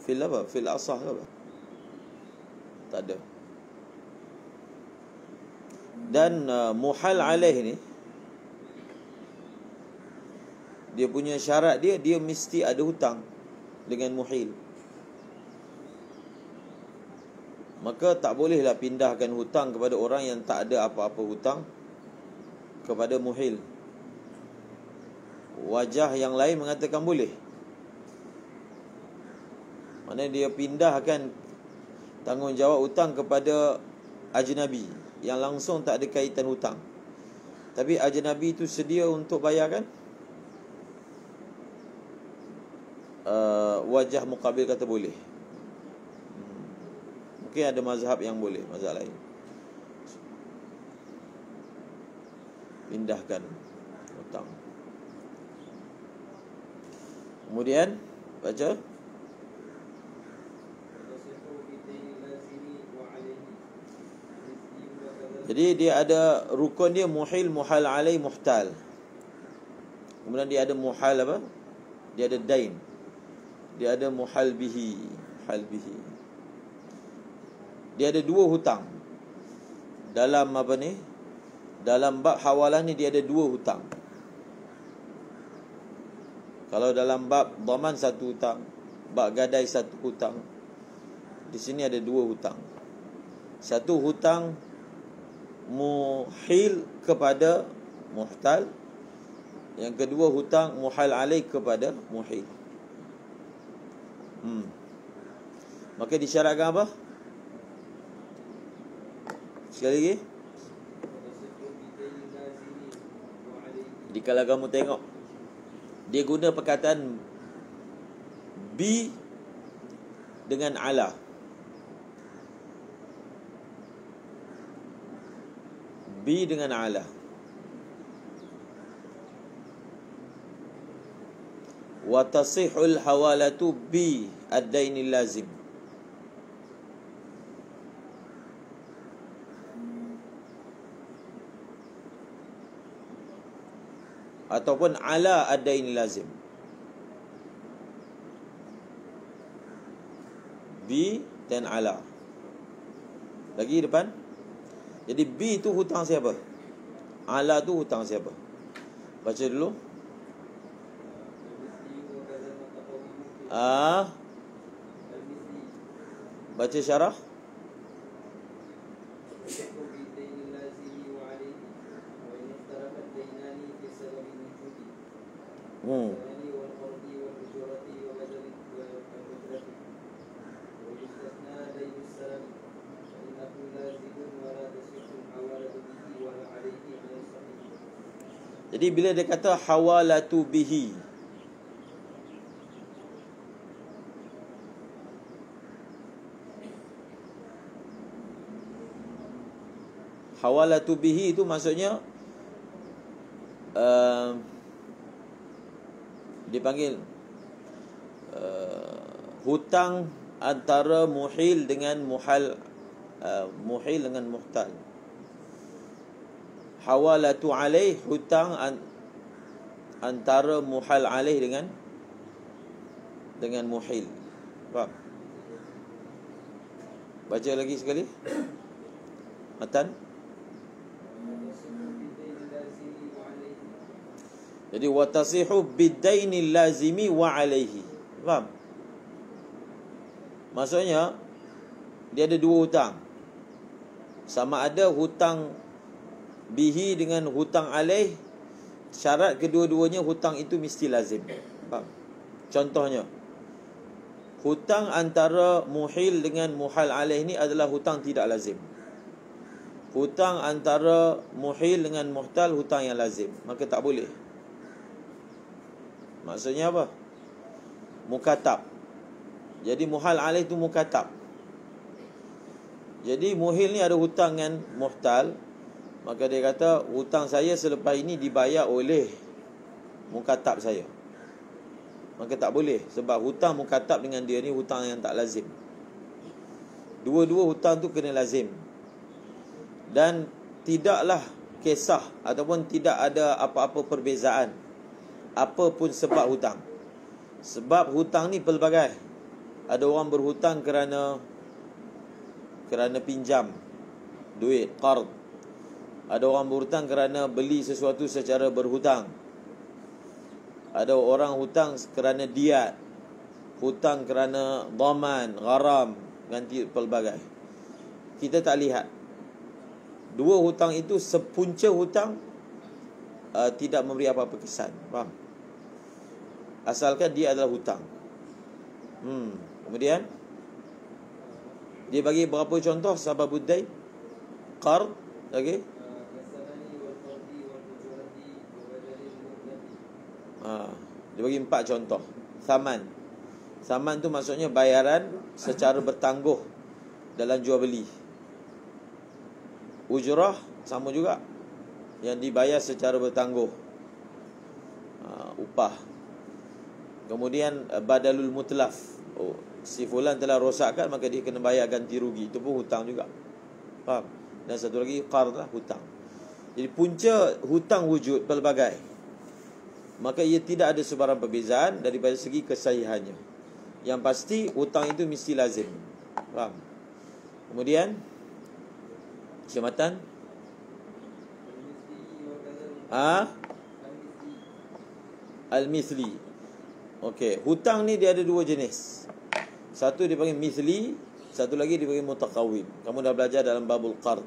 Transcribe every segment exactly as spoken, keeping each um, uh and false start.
Fil apa? Fil asah apa? Tak ada. Dan uh, muhal alaih ni, dia punya syarat dia, dia mesti ada hutang dengan muhil. Maka tak bolehlah pindahkan hutang kepada orang yang tak ada apa-apa hutang kepada muhil. Wajah yang lain mengatakan boleh. Maknanya dia pindahkan tanggungjawab hutang kepada ajnabi yang langsung tak ada kaitan hutang. Tapi ajnabi itu sedia untuk bayar kan? Uh, wajah muqabil kata boleh. hmm. Mungkin ada mazhab yang boleh, mazhab lain pindahkan hutang. Kemudian baca. Jadi dia ada rukun dia muhil, muhal alai, muhtal. Kemudian dia ada muhal apa? Dia ada dain. Dia ada muhal bihi, muhal bihi. Dia ada dua hutang. Dalam apa ni? Dalam bab hawalah ni dia ada dua hutang. Kalau dalam bab dhaman satu hutang, bab gadai satu hutang. Di sini ada dua hutang. Satu hutang muhil kepada muhtal. Yang kedua hutang muhal alaih kepada muhil. Hmm. Maka disyaratkan apa? Sekali lagi. Jadi kalau kamu tengok, dia guna perkataan bi dengan ala. Bi dengan ala. Wa tasihul hawalatu bi ad-dainil lazim. Ataupun ala ad-dainil lazim. Bi dan ala. Lagi depan. Jadi bi tu hutang siapa? Ala tu hutang siapa? Baca dulu. Ah, baca syarah. Hmm. Jadi bila dia kata hawalatu bihi, hawalatu bihi itu maksudnya uh, dipanggil uh, hutang antara muhil dengan muhal, uh, muhil dengan muhtal. Hawalatu alaih, hutang an, antara muhal alaih dengan dengan muhil. Faham? Baca lagi sekali matan. Jadi watasihu bidainil lazimi wa alaihi. Faham? Maksudnya dia ada dua hutang. Sama ada hutang bihi dengan hutang alaih. Syarat kedua-duanya hutang itu mesti lazim. Faham? Contohnya, hutang antara muhil dengan muhal alaih ni adalah hutang tidak lazim. Hutang antara muhil dengan muhtal hutang yang lazim. Maka tak boleh. Maksudnya apa? Mukatab. Jadi muhal alaih itu mukatab. Jadi muhil ni ada hutang dengan muhtal. Maka dia kata hutang saya selepas ini dibayar oleh mukatab saya. Maka tak boleh. Sebab hutang mukatab dengan dia ni hutang yang tak lazim. Dua-dua hutang tu kena lazim. Dan tidaklah kisah ataupun tidak ada apa-apa perbezaan apa pun sebab hutang. Sebab hutang ni pelbagai. Ada orang berhutang kerana kerana pinjam duit, qard. Ada orang berhutang kerana beli sesuatu secara berhutang. Ada orang hutang kerana diat, hutang kerana dhaman, gharam, ganti pelbagai. Kita tak lihat. Dua hutang itu sepunca hutang uh, tidak memberi apa-apa kesan. Faham? Asalkan dia adalah hutang. Hmm. Kemudian dia bagi berapa contoh sababud dain? Qard, okey. Ha, dia bagi empat contoh. Saman. Saman tu maksudnya bayaran secara bertangguh dalam jual beli. Ujrah sama juga, yang dibayar secara bertangguh. Ha, upah. Kemudian badalul mutlaf. Oh, si fulan telah rosakkan, maka dia kena bayar ganti rugi. Itu pun hutang juga. Faham? Dan satu lagi qard lah, hutang. Jadi punca hutang wujud pelbagai. Maka ia tidak ada sebarang perbezaan daripada segi kesahihannya. Yang pasti hutang itu mesti lazim. Faham? Kemudian Syamatan Ah Al-mithli. Okey, hutang ni dia ada dua jenis. Satu dipanggil mithli, satu lagi dipanggil mutaqawwim. Kamu dah belajar dalam babul qard.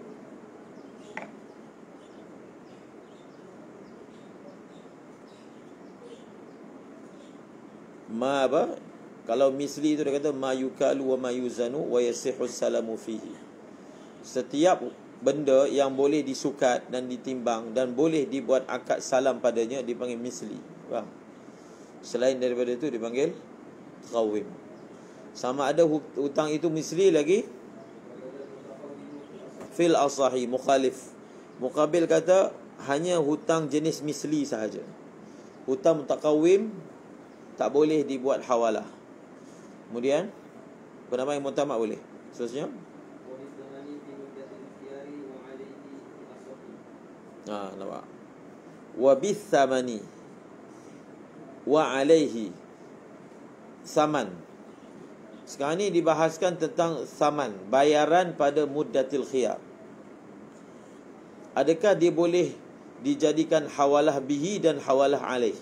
Ma apa? Kalau misli itu dia kata ma yukalu wa ma yuzanu wa yasihu salamu fihi. Setiap benda yang boleh disukat dan ditimbang dan boleh dibuat akad salam padanya dipanggil misli. Faham? Selain daripada itu dipanggil qawim. Sama ada hutang itu misli lagi fil asahi mukhalif. Muqabil kata hanya hutang jenis misli sahaja. Hutang mutaqawwim tak boleh dibuat hawalah. Kemudian penambahan yang mutamak boleh. Seterusnya Ha, nampak. Wa bithamani wa alaihi saman. Sekarang ni dibahaskan tentang saman, bayaran pada muddatil khiyar. Adakah dia boleh dijadikan hawalah bihi dan hawalah alaih?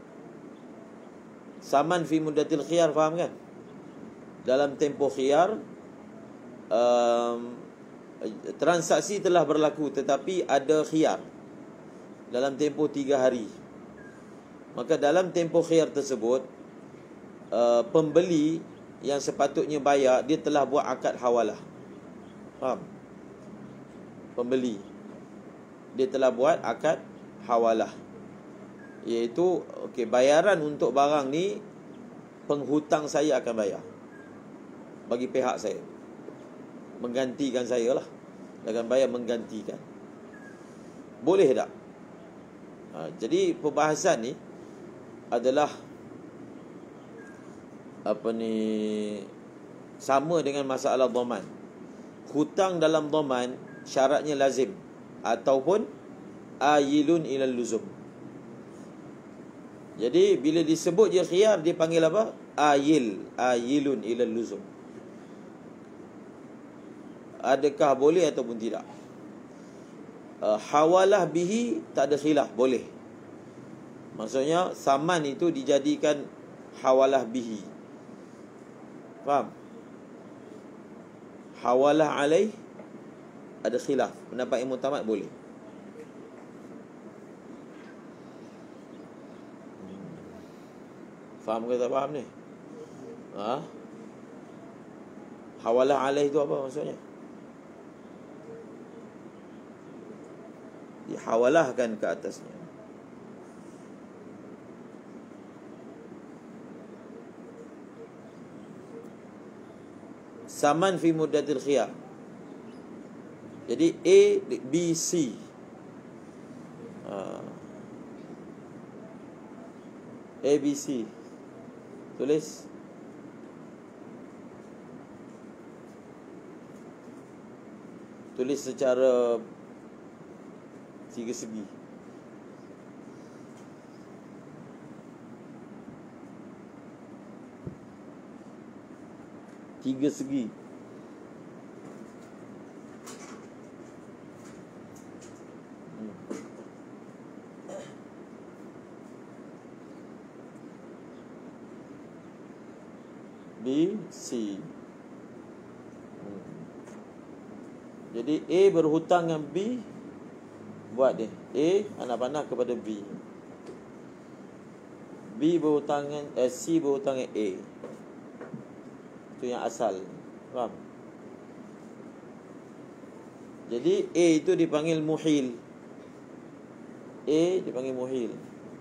Saman fi muddatil khiyar, faham kan? Dalam tempoh khiyar, um, transaksi telah berlaku tetapi ada khiyar dalam tempoh tiga hari. Maka dalam tempoh khiyar tersebut, uh, pembeli yang sepatutnya bayar, dia telah buat akad hawalah. Faham? Pembeli dia telah buat akad hawalah, iaitu okey, bayaran untuk barang ni penghutang saya akan bayar bagi pihak saya, menggantikan saya lah, akan bayar menggantikan. Boleh tak? Ha, jadi perbahasan ni adalah apa ni, sama dengan masalah dhaman. Hutang dalam dhaman syaratnya lazim ataupun ayilun ilal luzum. Jadi bila disebut je khiyar, dia panggil apa? Ayil, ayilun ilal luzum. Adakah boleh ataupun tidak? Uh, hawalah bihi tak ada khilaf, boleh. Maksudnya saman itu dijadikan hawalah bihi. Faham? Hawalah alaih ada khilaf. Pendapat yang mutamat boleh. Faham ke tak faham ni? Ha? Hawalah alaih itu apa maksudnya? Dihawalahkan ke atasnya. Saman fi muddatil khiyar. Jadi A, B, C. ha. A, B, C. Tulis. Tulis secara tiga segi. Tiga segi. hmm. B, C. hmm. Jadi A berhutang dengan B. Buat dia A anak panah kepada B. B berhutang dengan eh, C berhutang dengan A. Itu yang asal. Faham? Jadi A itu dipanggil muhil. A dipanggil muhil.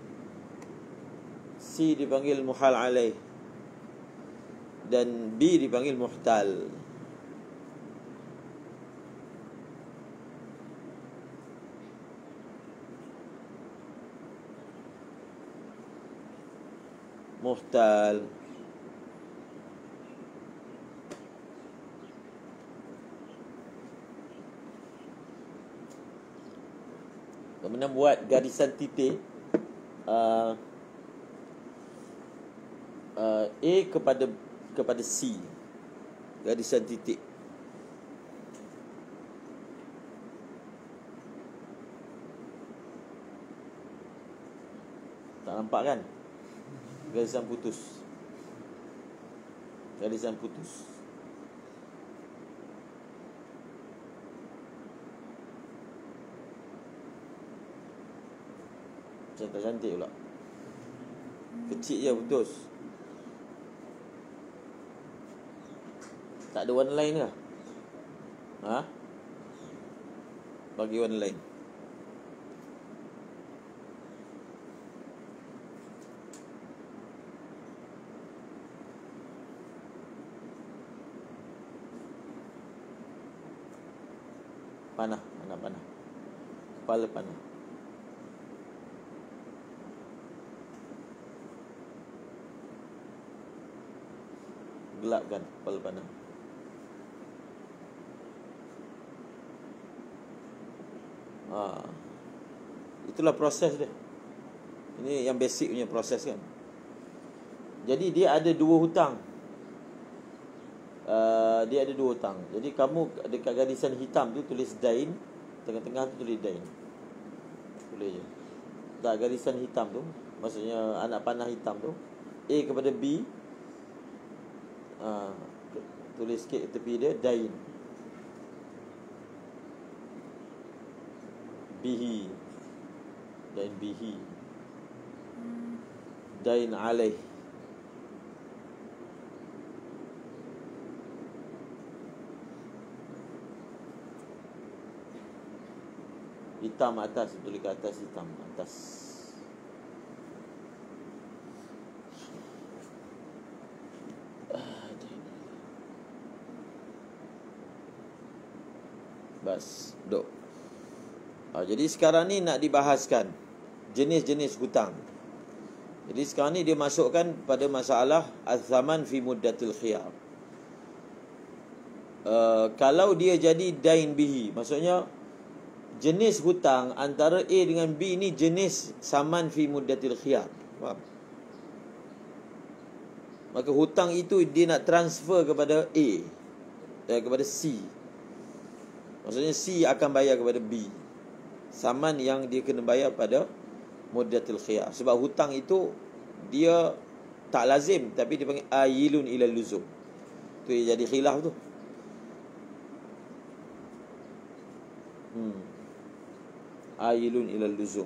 C dipanggil muhal alaih. Dan B dipanggil muhtal. Muhtal. Kemudian buat garisan titik uh, uh, A kepada kepada C. Garisan titik. Tak nampak kan? Garisan putus. Garisan putus. Cantik-cantik pula. Kecil je putus. Tak ada warna lain ke? Ha? Bagi warna lain. Panah, panah, panah. Kepala panah. Gelapkan kepala panah. Ha. Itulah proses dia. Ini yang basic punya proses kan. Jadi dia ada dua hutang. Uh, dia ada dua hutang. Jadi kamu dekat garisan hitam tu tulis dain, tengah-tengah tu tulis dain. Boleh je. Tak, garisan hitam tu, maksudnya anak panah hitam tu, A kepada B, uh, tulis sikit tepi dia dain. Bihi. Dain bihi. Dain alaih. Hitam atas, tulis ke atas, hitam atas. Bas, duk. Ha, jadi sekarang ni nak dibahaskan jenis-jenis hutang. Jadi sekarang ni dia masukkan pada masalah az-zaman fi muddatil khiyar. Uh, kalau dia jadi dain bihi, maksudnya jenis hutang antara A dengan B ni jenis saman fi muddatil khiyar. Faham? Maka hutang itu dia nak transfer kepada A, eh, kepada C. Maksudnya C akan bayar kepada B saman yang dia kena bayar pada muddatil khiyar. Sebab hutang itu dia tak lazim, tapi dia panggil ayilun ila luzum. Tu yang jadi khilaf tu. Hmm. Ayilun ila luzum.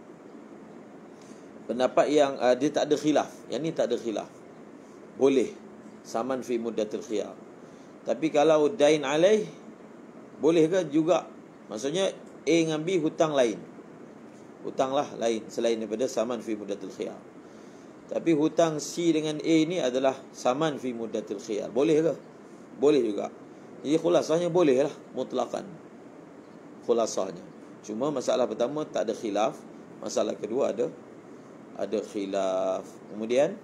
Pendapat yang uh, dia tak ada khilaf. Yang ni tak ada khilaf. Boleh saman fi muddatil khiyar. Tapi kalau dain alaih, boleh ke juga? Maksudnya A dengan B hutang lain. Hutanglah lain selain daripada saman fi muddatil khiyar. Tapi hutang C dengan A ni adalah saman fi muddatil khiyar. Boleh ke? Boleh juga. Jadi khulasahnya boleh lah, mutlaqan. Khulasahnya. Cuma masalah pertama tak ada khilaf. Masalah kedua ada ada khilaf. Kemudian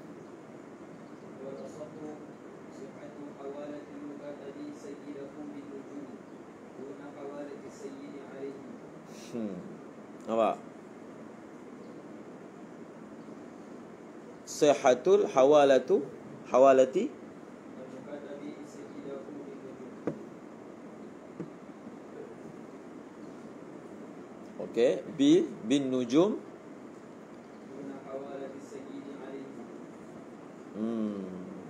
Hmm. Nampak? Sihhatul hawalatu hawalati Okey, B bin nujum. Hmm.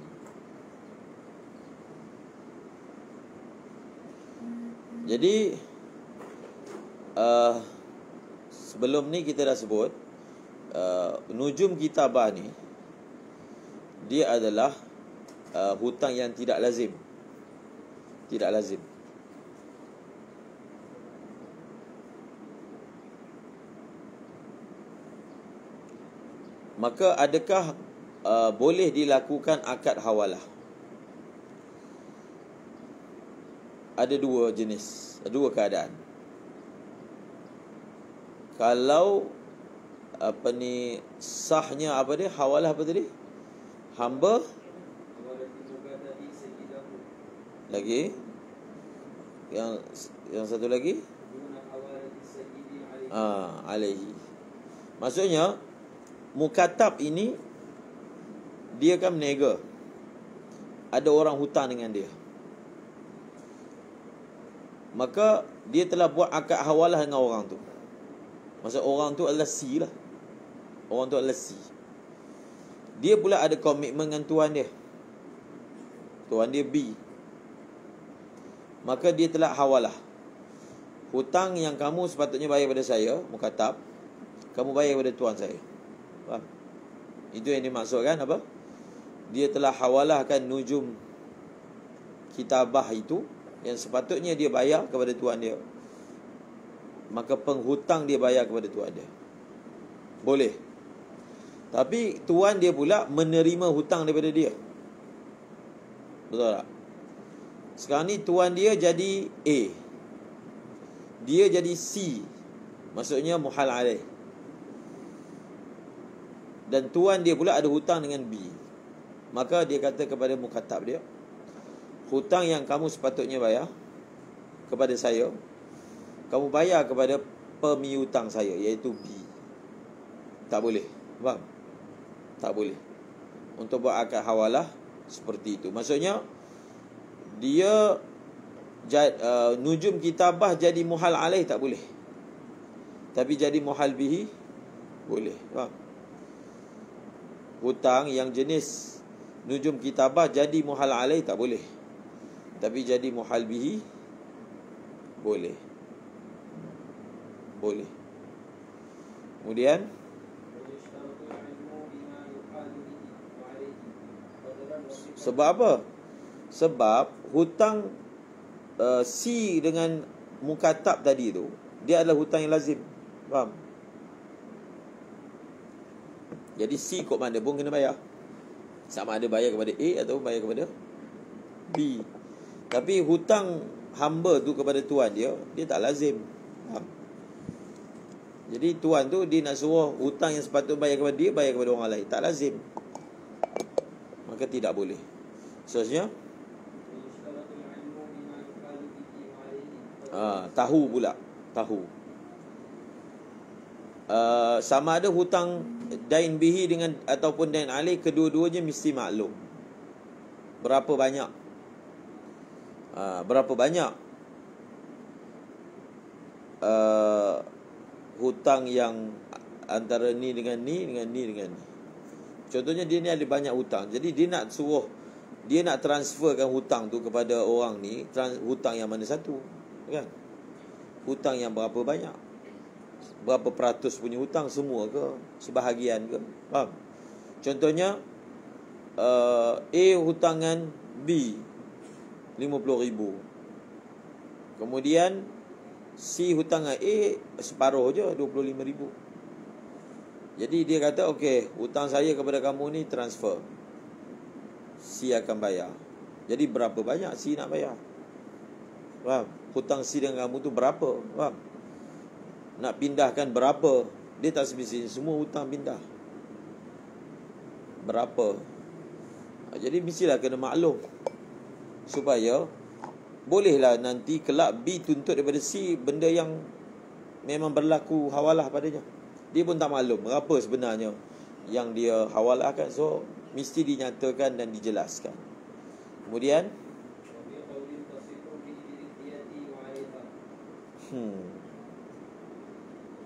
Jadi uh, sebelum ni kita dah sebut uh, nujum kitabah ni dia adalah uh, hutang yang tidak lazim. Tidak lazim. Maka adakah uh, boleh dilakukan akad hawalah? Ada dua jenis, dua keadaan. Kalau apa ni sahnya apa dia hawalah apa tadi? Hamba lagi yang yang satu lagi ah alaihi. Maksudnya mukatab ini dia kan menega. Ada orang hutang dengan dia. Maka dia telah buat akad hawalah dengan orang tu. Maksud orang tu adalah C lah. Orang tu adalah C. Dia pula ada komitmen dengan tuan dia. Tuan dia B. Maka dia telah hawalah. Hutang yang kamu sepatutnya bayar pada saya, mukatab, kamu bayar pada tuan saya. Faham? Itu yang dimaksudkan apa? Dia telah hawalahkan nujum kitabah itu yang sepatutnya dia bayar kepada tuan dia. Maka penghutang dia bayar kepada tuan dia. Boleh. Tapi tuan dia pula menerima hutang daripada dia. Betul tak? Sekarang ni tuan dia jadi A, dia jadi C. Maksudnya muhal alaih. Dan tuan dia pula ada hutang dengan B. Maka dia kata kepada mukatab dia, hutang yang kamu sepatutnya bayar kepada saya, kamu bayar kepada pemiutang saya, iaitu B. Tak boleh. Faham? Tak boleh. Untuk buat akad hawalah seperti itu. Maksudnya dia jad, uh, nujum kitabah jadi muhal alaih tak boleh. Tapi jadi muhal bihi boleh. Faham? Hutang yang jenis nujum kitabah jadi muhal alaih tak boleh. Tapi jadi muhal bihi boleh. Boleh. Kemudian sebab apa? Sebab hutang uh, C dengan mukatab tadi tu, dia adalah hutang yang lazim. Faham? Jadi C kod mana pun kena bayar. Sama ada bayar kepada A atau bayar kepada B. Tapi hutang hamba tu kepada tuan dia, dia tak lazim. Faham? Jadi tuan tu dia nak suruh hutang yang sepatutnya bayar kepada dia, bayar kepada orang lain. Tak lazim. Maka tidak boleh. Seterusnya ah, tahu pula. Tahu uh, sama ada hutang dain bihi dengan ataupun dain alaih, kedua-duanya mesti maklum berapa banyak. uh, Berapa banyak uh, hutang yang antara ni dengan ni, dengan ni dengan ni. Contohnya dia ni ada banyak hutang, jadi dia nak suruh, dia nak transferkan hutang tu kepada orang ni, trans, hutang yang mana satu, kan? Hutang yang berapa banyak? Berapa peratus punya hutang? Semua ke? Sebahagian ke? Faham? Contohnya uh, A hutangan B lima puluh ribu. Kemudian C hutangan A separuh je, dua puluh lima ribu. Jadi dia kata, okey, hutang saya kepada kamu ni transfer, C akan bayar. Jadi berapa banyak C nak bayar? Faham? Hutang C dengan kamu tu berapa? Faham? Nak pindahkan berapa? Dia tak semestinya semua hutang pindah. Berapa? Jadi mestilah kena maklum, supaya bolehlah nanti kelak B tuntut daripada C benda yang memang berlaku hawalah padanya. Dia pun tak maklum berapa sebenarnya yang dia hawalahkan. So mesti dinyatakan dan dijelaskan. Kemudian hmm.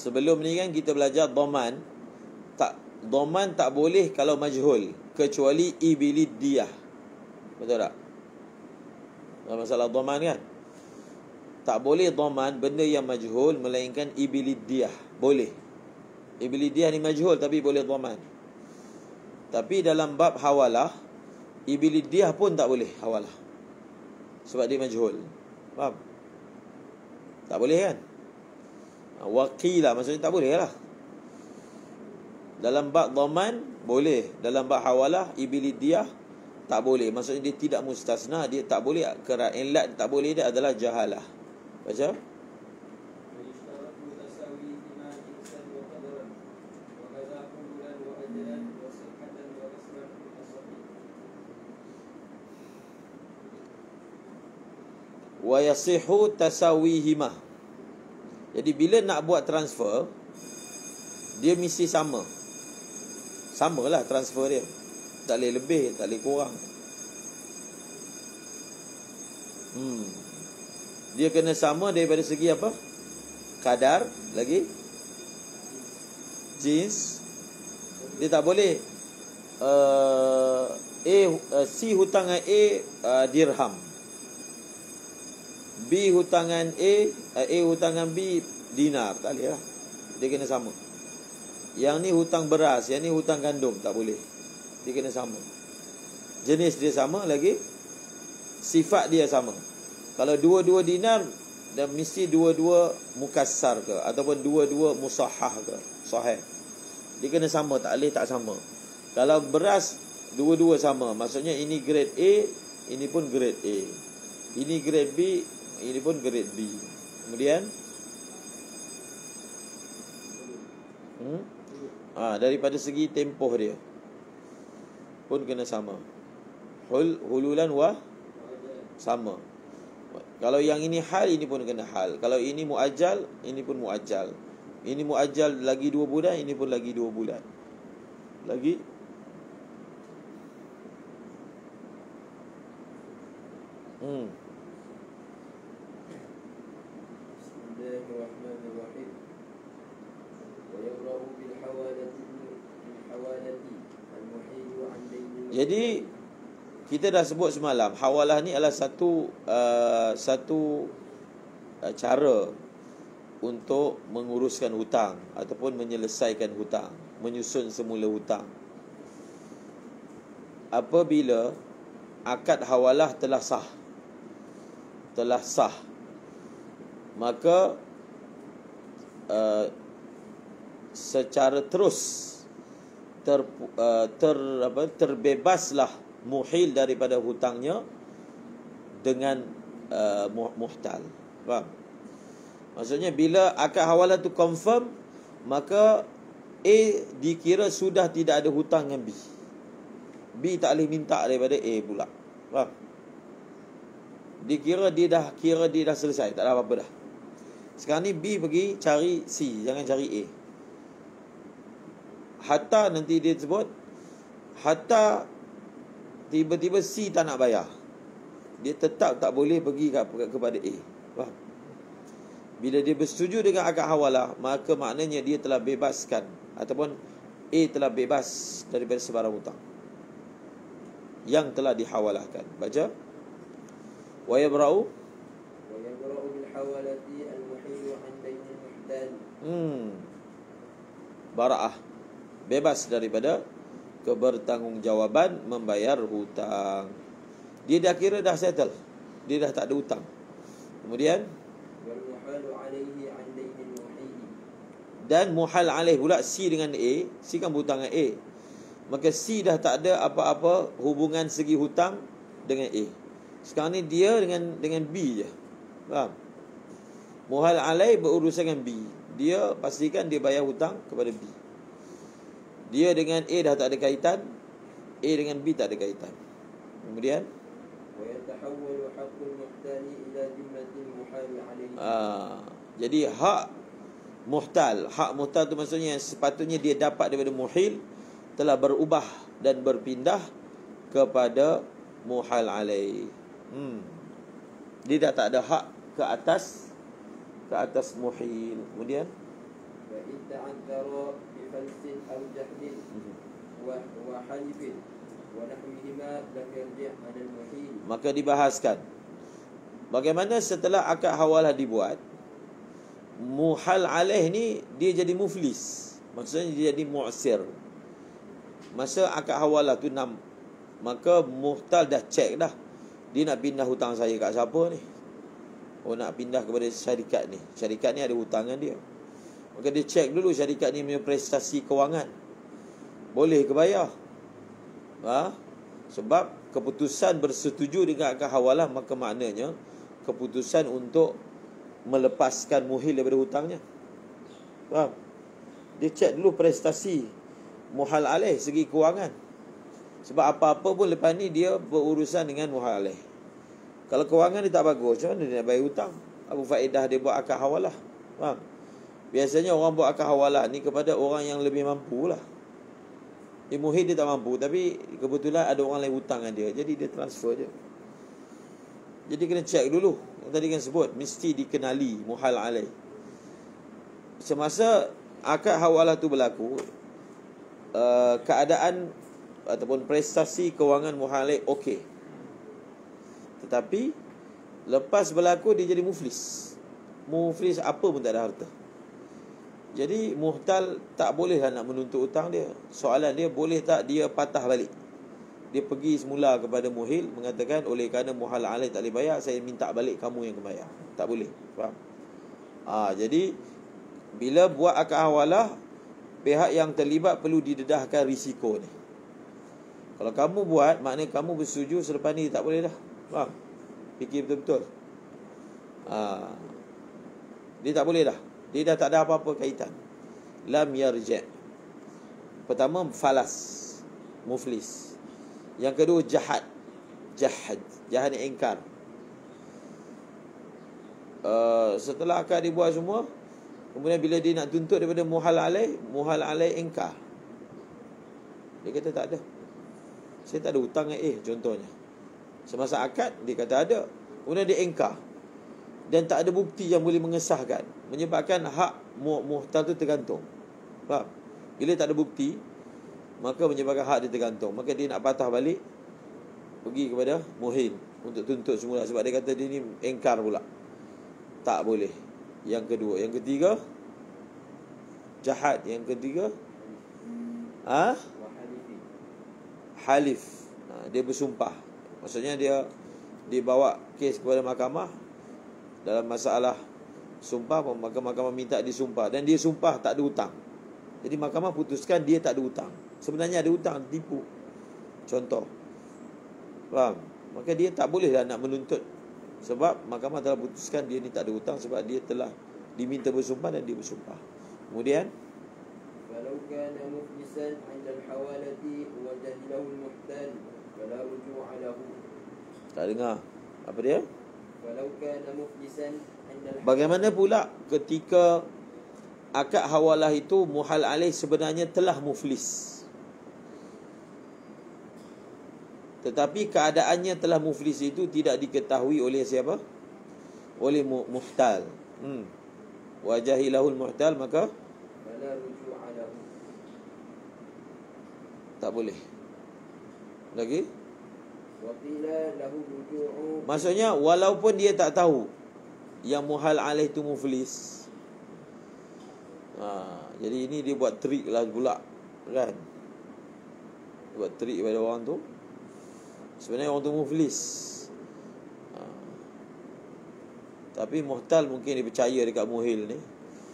sebelum ni kan kita belajar dhaman. Tak, dhaman tak boleh kalau majhul, kecuali ibilid diyah. Betul tak? Masalah dhaman kan, tak boleh dhaman benda yang majhul melainkan ibilid diyah. Boleh. Ibilid diyah ni majhul tapi boleh dhaman. Tapi dalam bab hawalah, ibilid diyah pun tak boleh hawalah, sebab dia majhul. Faham? Tak boleh kan? Waqilah maksudnya tak boleh lah. Dalam bab dhaman boleh, dalam bab hawalah ibilid diyah tak boleh. Maksudnya dia tidak mustasna, dia tak boleh, kerana ilat tak boleh dia adalah jahalah. Baca. Wa yasihu tasawihima. Jadi bila nak buat transfer, dia mesti sama. Samalah transfer dia. Tak boleh lebih, tak boleh kurang. Hmm. Dia kena sama daripada segi apa? Kadar, lagi jeans. Dia tak boleh uh, A uh, C hutangan A uh, dirham, B hutangan A, uh, A hutangan B dinar. Tak boleh lah. Dia kena sama. Yang ni hutang beras, yang ni hutang gandum. Tak boleh. Dia kena sama. Jenis dia sama, lagi sifat dia sama. Kalau dua-dua dinar, dan mesti dua-dua mukassar ke, ataupun dua-dua musahhah ke, sahih. Dia kena sama, tak boleh tak sama. Kalau beras, dua-dua sama. Maksudnya ini grade A, ini pun grade A. Ini grade B, ini pun grade B. Kemudian hmm? ha, daripada segi tempoh dia pun kena sama. Hul, hululan wa sama. Kalau yang ini hal, ini pun kena hal. Kalau ini muajjal, ini pun muajjal. Ini muajjal lagi dua bulan, ini pun lagi dua bulan. Lagi Hmm. Bismillahirrahmanirrahim. Wa yaqra'u bil hawalati bil hawalati al-muhil 'an dayn. Jadi kita dah sebut semalam, hawalah ni adalah satu uh, satu uh, cara untuk menguruskan hutang ataupun menyelesaikan hutang, menyusun semula hutang. Apabila akad hawalah telah sah, telah sah, maka uh, secara terus ter, uh, ter apa terbebaslah muhil daripada hutangnya dengan uh, muhtal. Faham? Maksudnya bila akad hawalah tu confirm, maka A dikira sudah tidak ada hutang dengan B. B tak boleh minta daripada A pula. Faham? Dikira dia dah kira dia dah selesai, tak ada apa-apa dah. Sekarang ni B pergi cari C, jangan cari A. Hatta nanti dia sebut, hatta tiba-tiba C tak nak bayar, dia tetap tak boleh pergi kepada A. Faham? Bila dia bersetuju dengan akad hawalah, maka maknanya dia telah bebaskan, ataupun A telah bebas daripada sebarang hutang yang telah dihawalahkan. Baca. Wa yabra'u Wa yabra'u bil hawalati al-muhil 'an dayn al-muhtal. Hmm. Bara'ah, bebas daripada kebertanggungjawaban membayar hutang. Dia dah kira dah settle, dia dah tak ada hutang. Kemudian wal muhal 'alayhi 'an dayn al-muhil. Dan muhal alaih pula C dengan A. C kan berhutang dengan A, maka C dah tak ada apa-apa hubungan segi hutang dengan A. Sekarang ni dia dengan dengan B je. Faham? Muhal alaih berurusan dengan B. Dia pastikan dia bayar hutang kepada B. Dia dengan A dah tak ada kaitan, A dengan B tak ada kaitan. Kemudian wa yatahawwalu haqqul muhtali ila dhimmatil muhal 'alayhi. Ah, jadi hak muhtal, hak muhtal tu maksudnya yang sepatutnya dia dapat daripada muhil telah berubah dan berpindah kepada muhal alaih. Hmm. Dia dah tak ada hak ke atas ke atas muhil. Kemudian فإن تعذر بفلس أو جهل و- وحلف ونحوهما لم يرجع على المحيل. Maka dibahaskan bagaimana setelah akad hawalah dibuat, muhal alaih ni dia jadi muflis. Maksudnya dia jadi mu'sir. Masa akad hawalah tu enam, maka muhtal dah cek dah, dia nak pindah hutang saya kat siapa ni. Oh, nak pindah kepada syarikat ni. Syarikat ni ada hutangan dia. Maka dia cek dulu syarikat ni punya prestasi kewangan, boleh ke bayar. Ha? Sebab keputusan bersetuju dengan akad hawalah, maka maknanya keputusan untuk melepaskan muhil daripada hutangnya. Faham? Dia cek dulu prestasi muhal alaih segi kewangan. Sebab apa-apa pun lepas ni dia berurusan dengan muhal alaih. Kalau kewangan dia tak bagus, macam mana dia nak bayar hutang? Apa faedah dia buat akad hawalah? Faham? Biasanya orang buat akad hawalah ni kepada orang yang lebih mampu lah. Dia muhil dia tak mampu, tapi kebetulan ada orang lain hutang dengan dia, jadi dia transfer je. Jadi kena cek dulu. Yang tadi kan sebut, mesti dikenali muhal alaih. Semasa akad hawalah tu berlaku, uh, keadaan ataupun prestasi kewangan muhal alaih okey. Tetapi lepas berlaku dia jadi muflis. Muflis apa pun tak ada harta. Jadi muhtal tak bolehlah nak menuntut hutang dia. Soalan dia, boleh tak dia patah balik? Dia pergi semula kepada muhil, mengatakan oleh kerana muhal alaih tak boleh bayar, saya minta balik kamu yang bayar. Tak boleh. Faham? Ha, jadi bila buat akad hawalah, pihak yang terlibat perlu didedahkan risiko ni. Kalau kamu buat, maknanya kamu bersetuju, selepas ni tak boleh dah. Faham? Fikir betul-betul. Ha, dia tak boleh dah. Dia dah tak ada apa-apa kaitan. Lam yarja'. Pertama, falas, muflis. Yang kedua, jahat. Jahad. Jahad ni ingkar. Uh, setelah akad dibuat semua, kemudian bila dia nak tuntut daripada muhal alaih, muhal alaih ingkar. Dia kata tak ada. Saya tak ada hutang dengan eh, contohnya. Semasa akad, dia kata ada. Kemudian dia ingkar. Dan tak ada bukti yang boleh mengesahkan, menyebabkan hak muhtal tu tergantung. Faham? Bila tak ada bukti, maka menyebabkan hak dia tergantung. Maka dia nak patah balik, pergi kepada muhil untuk tuntut semula. Sebab dia kata dia ni ingkar pula. Tak boleh. Yang kedua. Yang ketiga, jahat. Yang ketiga, ha? Halif. Ha, dia bersumpah. Maksudnya dia dibawa kes kepada mahkamah dalam masalah sumpah, maka mahkamah minta dia sumpah, dan dia sumpah tak ada hutang. Jadi mahkamah putuskan dia tak ada hutang. Sebenarnya ada hutang, tipu. Contoh. Faham? Maka dia tak bolehlah nak menuntut. Sebab mahkamah telah putuskan dia ni tak ada hutang, sebab dia telah diminta bersumpah dan dia bersumpah. Kemudian, walau kana muflisan 'inda al-hawalati wa jahilahu al-muhtal fala ruju'a lahu. tak dengar. Apa dia? Walau kana muflisan 'inda al-hawalati. Bagaimana pula ketika akad hawalah itu muhal alaih sebenarnya telah muflis, tetapi keadaannya telah muflis itu tidak diketahui oleh siapa? Oleh muhtal. Hmm. Wa jahilahul muhtal, maka fala ruju'a lahu. tak boleh. Lagi? Wa qila lahu ruju'u. Maksudnya walaupun dia tak tahu yang muhal alaih itu muflis. Ha, jadi ini dia buat trik lah pula, kan? Buat trik pada orang tu. Sebenarnya orang tu muflis. Ha. Tapi muhtal mungkin dia percaya dekat muhil ni.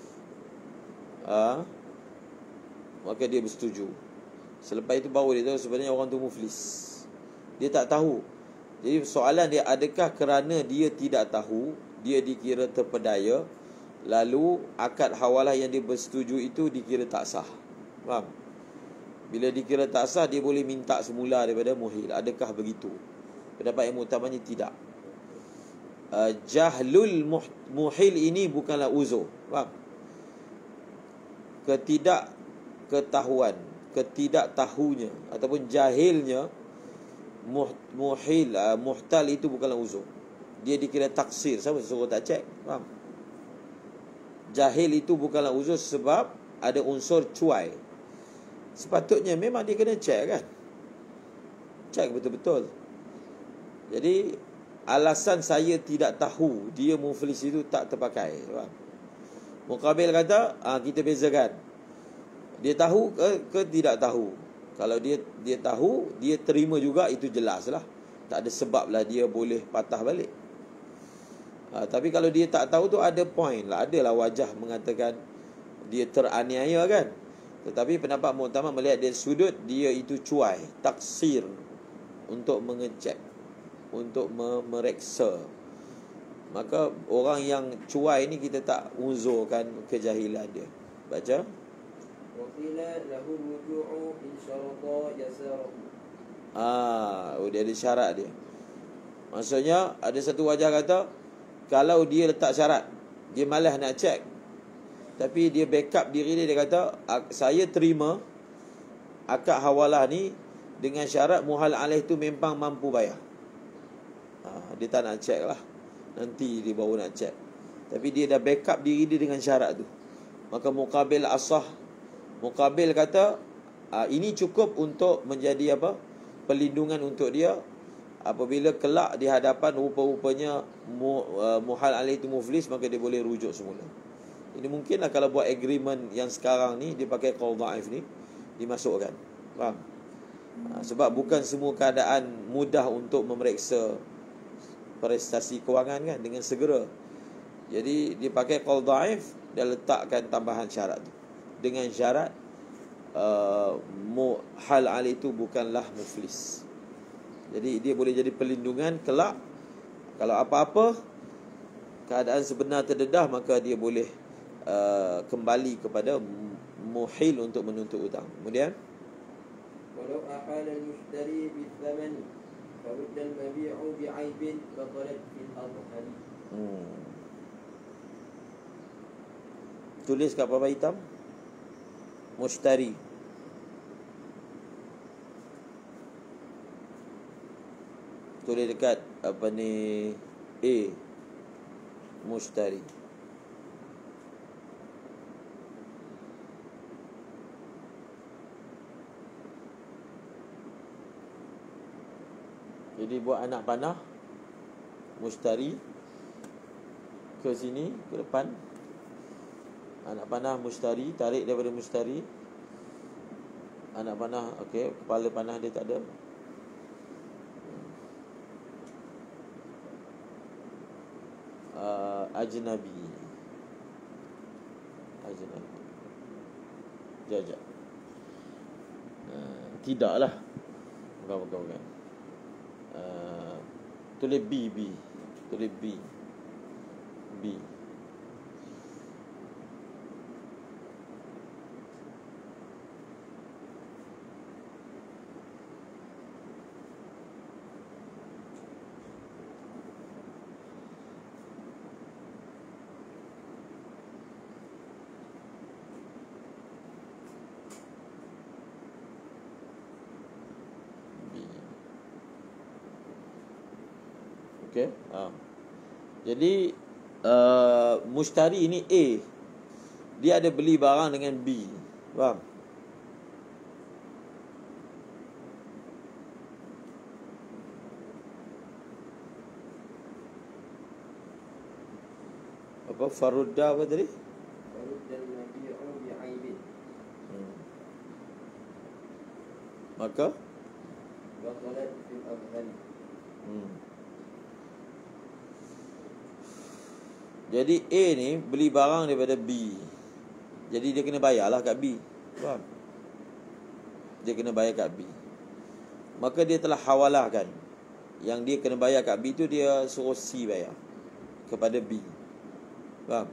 Ha. Maka dia bersetuju. Selepas itu baru dia tahu sebenarnya orang tu muflis. Dia tak tahu. Jadi soalan dia, adakah kerana dia tidak tahu, dia dikira terpedaya, lalu akad hawalah yang dia bersetuju itu dikira tak sah? Faham? Bila dikira tak sah, dia boleh minta semula daripada muhil. Adakah begitu? Pendapat yang utamanya tidak. uh, Jahlul muhil ini bukanlah uzur. Faham? Ketidakketahuan, ketidaktahunya ataupun jahilnya muhil, uh, muhtal itu bukanlah uzur. Dia dikira taksir. Siapa suruh tak cek? Faham? jahil itu bukanlah uzur sebab ada unsur cuai. Sepatutnya memang dia kena cek kan, cek betul-betul. Jadi alasan saya tidak tahu dia muflis itu tak terpakai, faham? Muqabil kata, ah, kita bezakan, dia tahu ke, ke tidak tahu. Kalau dia dia tahu, dia terima juga, itu jelas lah, tak ada sebab lah dia boleh patah balik. ha, Tapi kalau dia tak tahu tu ada point lah, adalah wajah mengatakan dia teraniaya kan. Tetapi pendapat muktamad melihat dari sudut dia itu cuai, taksir, untuk mengecek, untuk memeriksa. Maka orang yang cuai ni kita tak uzurkan kejahilan dia. Baca. Waqila lahu ruju'u in syarata yasarahu. Ah, oh, dia ada syarat dia. Maksudnya ada satu wajah kata, kalau dia letak syarat, dia malas nak cek, tapi dia backup diri dia, dia kata, saya terima akad hawalah ni dengan syarat muhal alaih tu memang mampu bayar. ha, Dia tak nak cek lah, nanti dia baru nak cek, tapi dia dah backup diri dia dengan syarat tu. Maka muqabil asah, muqabil kata, ah, ini cukup untuk menjadi apa, perlindungan untuk dia apabila kelak di hadapan rupa-rupanya mu, uh, muhal alaih itu muflis, maka dia boleh rujuk semula. Ini mungkinlah kalau buat agreement yang sekarang ni, dia pakai qaul dhaif ni, dimasukkan. Faham? Ha, sebab bukan semua keadaan mudah untuk memeriksa prestasi kewangan kan dengan segera. Jadi dia pakai qaul dhaif dan letakkan tambahan syarat tu, dengan syarat uh, muhal alaih itu bukanlah muflis. Jadi dia boleh jadi perlindungan kelak. Kalau apa-apa keadaan sebenar terdedah, maka dia boleh Uh, kembali kepada muhil untuk menuntut hutang. Kemudian, walau ahal al-mushtari bi-thaman farudda al-mabi'u bi'aibin batalat fil adhan. hmm. Tulis kat bawah hitam, mushtari. Tulis dekat apa ni, A, mushtari. Jadi buat anak panah, mushtari, ke sini, ke depan. Anak panah mushtari, tarik daripada mushtari. Anak panah, okey, kepala panah dia tak ada. uh, Ajnabi. Ajnabi Jajak. uh, Tidaklah, bukan, bukan, bukan. Uh, tulis B, B. Tulis B, B. Okay. Ha. Jadi uh, mushtari ini A, dia ada beli barang dengan B. Faham? Apa farudda apa tadi? Farudda al-mabi'u bi'aibin. Hmm. Maka batalat fil adhan. Hmm. Jadi A ni beli barang daripada B, jadi dia kena bayarlah kat B. Faham? Dia kena bayar kat B. Maka dia telah hawalahkan. Yang dia kena bayar kat B tu, dia suruh C bayar kepada B. Faham?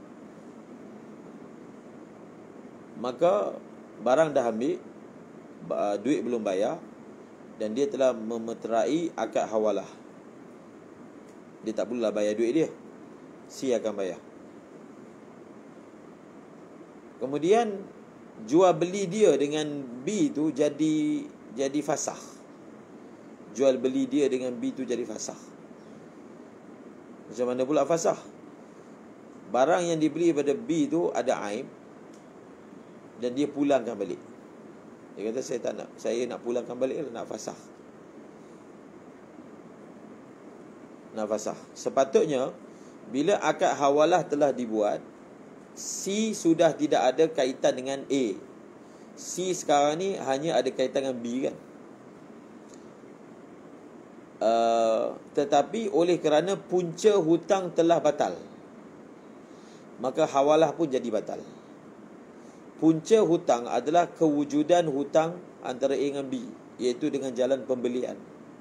Maka barang dah ambil, duit belum bayar, dan dia telah memeterai akad hawalah. Dia tak perlulah bayar duit dia, C akan bayar. Kemudian jual beli dia dengan B tu jadi jadi fasakh. Jual beli dia dengan B tu jadi fasakh. Macam mana pula fasakh? barang yang dibeli pada B tu ada aib dan dia pulangkan balik. Dia kata saya tak nak, saya nak pulangkan balik, nak fasakh. Nak fasakh. Sepatutnya bila akad hawalah telah dibuat, C sudah tidak ada kaitan dengan A. C sekarang ni hanya ada kaitan dengan B kan. Uh, tetapi oleh kerana punca hutang telah batal, maka hawalah pun jadi batal. Punca hutang adalah kewujudan hutang antara A dengan B, iaitu dengan jalan pembelian.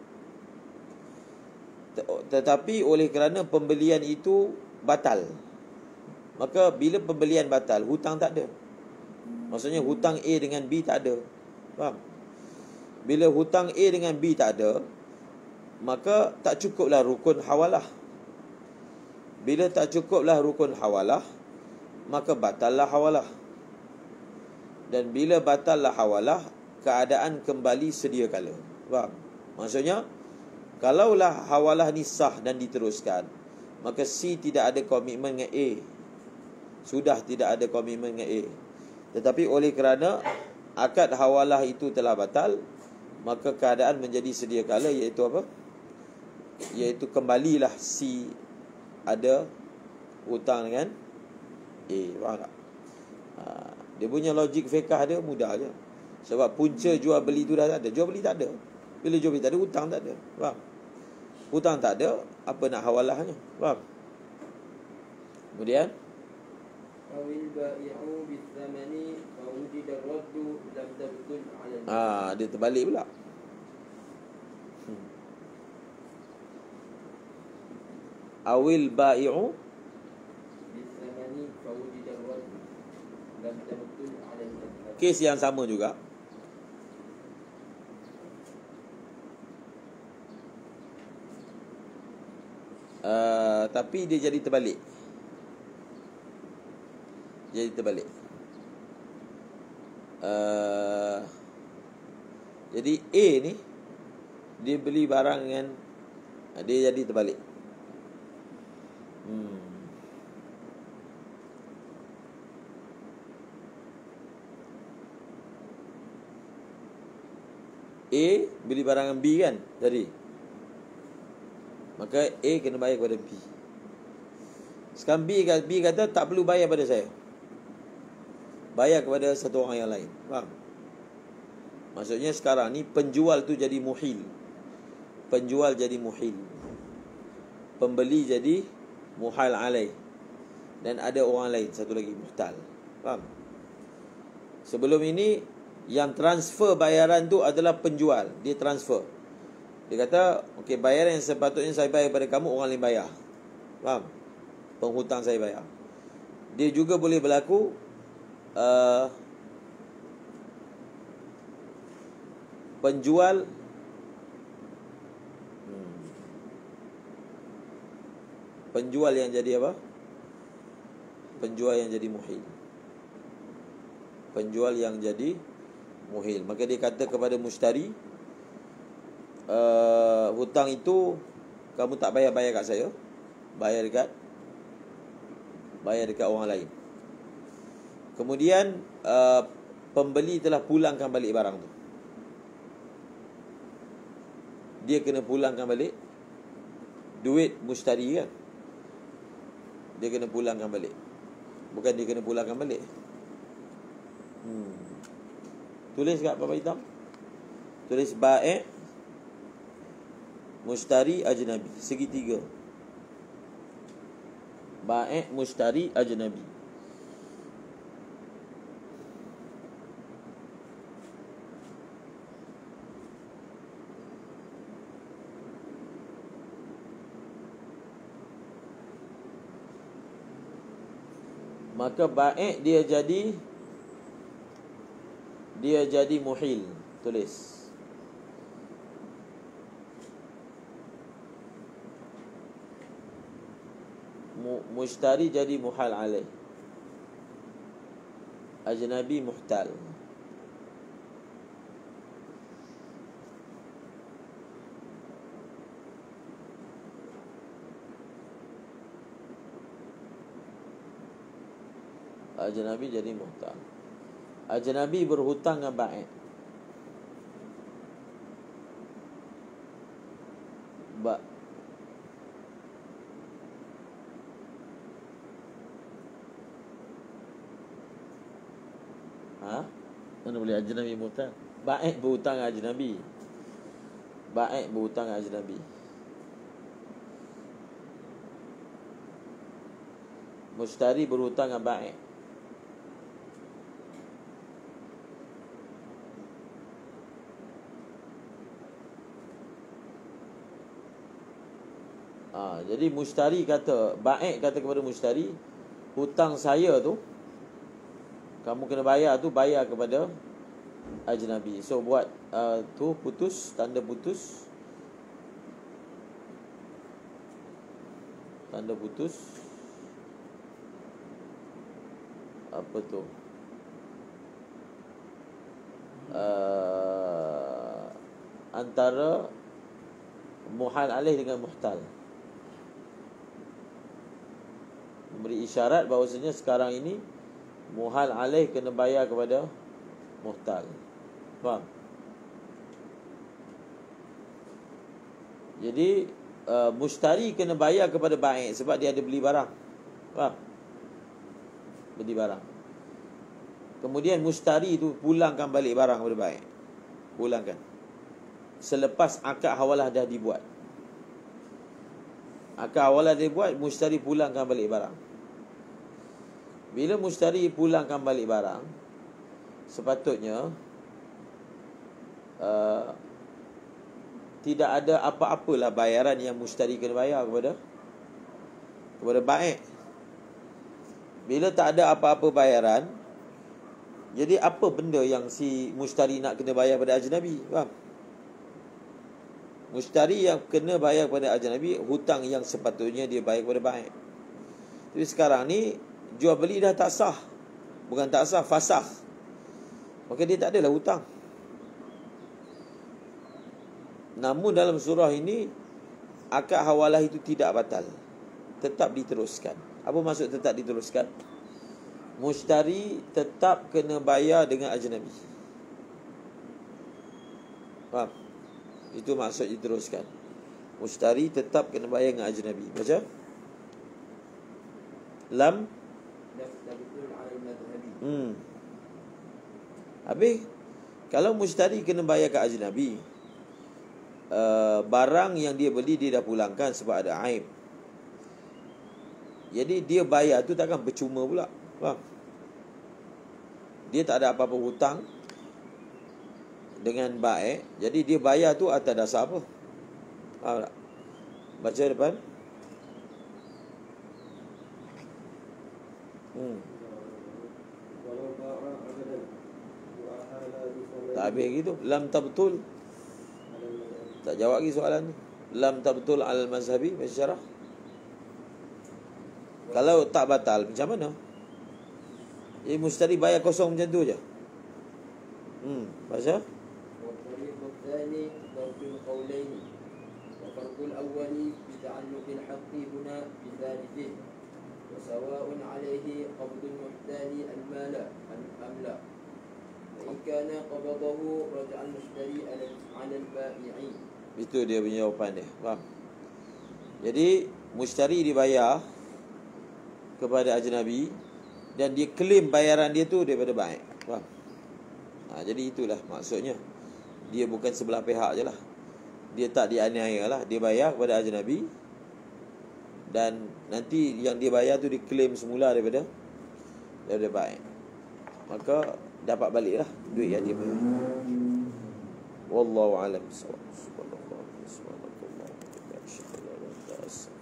Tetapi oleh kerana pembelian itu batal, maka bila pembelian batal, hutang tak ada. Maksudnya hutang A dengan B tak ada. Faham? Bila hutang A dengan B tak ada, maka tak cukuplah rukun hawalah. Bila tak cukuplah rukun hawalah, maka batallah hawalah. Dan bila batallah hawalah, keadaan kembali sedia kala. Faham? Maksudnya, kalaulah hawalah ni sah dan diteruskan, maka C tidak ada komitmen dengan A. Sudah tidak ada komitmen dengan A. Tetapi oleh kerana akad hawalah itu telah batal, maka keadaan menjadi sedia kala, iaitu apa? Iaitu kembalilah C ada hutang dengan A. Faham tak? Ha, dia punya logik fiqah dia mudah je. Sebab punca jual beli tu dah tak ada. Jual beli tak ada. Bila jual beli tak ada, hutang tak ada. Faham? Hutang tak ada, apa nak hawalahnya? Faham? Kemudian awil bai'u bithamani wa wujida raddu lam tabtul 'ala al-. Ah, dia terbalik pula. Hmm. Awil bai'u bithamani wa wujida raddu lam tabtul 'ala al-. kes yang sama juga. Uh, tapi dia jadi terbalik. Jadi terbalik. Uh, jadi A ni dia beli barang dengan, dia jadi terbalik. Hmm. A beli barang dengan B kan tadi. Maka A kena bayar kepada B. Sekarang B, B kata tak perlu bayar pada saya, bayar kepada satu orang yang lain. Faham? Maksudnya sekarang ni penjual tu jadi muhil, penjual jadi muhil, pembeli jadi muhal alaih, dan ada orang lain satu lagi muhtal. Faham? Sebelum ini yang transfer bayaran tu adalah penjual. Dia transfer, dia kata okey, bayaran yang sepatutnya saya bayar pada kamu, orang lain bayar. Faham? Penghutang saya bayar. Dia juga boleh berlaku uh, penjual hmm, penjual yang jadi apa? Penjual yang jadi muhil. Penjual yang jadi muhil. Maka dia kata kepada mushtari, uh, hutang itu kamu tak bayar-bayar kat saya, bayar dekat bayar dekat orang lain. Kemudian uh, pembeli telah pulangkan balik barang tu. Dia kena pulangkan balik duit mushtari kan. Dia kena pulangkan balik, bukan dia kena pulangkan balik. Hmm. Tulis kat papan hitam. Tulis bai' mushtari ajnabi, segitiga. Bai' mushtari ajnabi. Maka bai' dia jadi dia jadi muhil. Tulis mushtari jadi muhal alaih, ajnabi muhtal. Ajnabi jadi muhtal. Ajnabi berhutang dengan baik. Ba Ha? Mana boleh ajnabi muhtal? Baik berhutang dengan ajnabi. Baik berhutang dengan ajnabi. Mustari berhutang dengan baik. Ha, jadi mustari kata, baik kata kepada mustari, hutang saya tu kamu kena bayar tu, bayar kepada ajnabi. So buat uh, tu putus, tanda putus. Tanda putus. Apa tu? Uh, antara muhal alaih dengan muhtal. Memberi isyarat bahawasanya sekarang ini muhal alaih kena bayar kepada muhtal. Faham? Jadi uh, mustari kena bayar kepada baik sebab dia ada beli barang. Faham? Beli barang. Kemudian mustari itu pulangkan balik barang kepada baik. Pulangkan selepas akad hawalah dah dibuat. Akad hawalah dibuat, mustari pulangkan balik barang. Bila mustari pulangkan balik barang, sepatutnya uh, tidak ada apa-apalah bayaran yang mustari kena bayar kepada kepada baik. Bila tak ada apa-apa bayaran, jadi apa benda yang si mustari nak kena bayar pada ajnabi? Faham? Mustari yang kena bayar kepada ajnabi hutang yang sepatutnya dia bayar kepada baik. Tapi sekarang ni jual beli dah tak sah. Bukan tak sah, fasakh. Maka dia tak adalah hutang. Namun dalam surah ini akad hawalah itu tidak batal, tetap diteruskan. Apa maksud tetap diteruskan? Mustari tetap kena bayar dengan ajnabi. Faham? Itu maksud diteruskan. Mustari tetap kena bayar dengan ajnabi. Baca. Lam Hmm. Habis kalau mustari kena bayar ke ajnabi, uh, barang yang dia beli dia dah pulangkan sebab ada aib. Jadi dia bayar tu takkan percuma pula. Faham? Dia tak ada apa-apa hutang dengan baik. Jadi dia bayar tu atas dasar apa? Faham tak? Baca depan. Hmm. Tak habis gitu. Lam tabtul. Tak jawab lagi soalan ni. Lam tabtul al mazhabi bisyarah. Kalau tak batal macam mana? Eh mustari bayar kosong macam tu je. Hmm, baca. والطريق الثاني ضرب القولين وفرق الأول بتعلق الحق هنا بثالثه وسواء عليه قبض المحتال المال أم لا فإن كان قبضه رجع المشتري على البائع. Itu dia punya jawapan dia. Faham? Jadi mustari dibayar kepada ajnabi dan dia claim bayaran dia tu daripada baik. Faham? Ha, jadi itulah maksudnya. Dia bukan sebelah pihak je lah. Dia tak dianiaya lah. Dia bayar kepada ajnabi dan nanti yang dia bayar tu diklaim semula daripada daripada baik. Maka dapat balik lah duit yang dia bayar. Wallahu a'lam. Subhanallah. Subhanallah.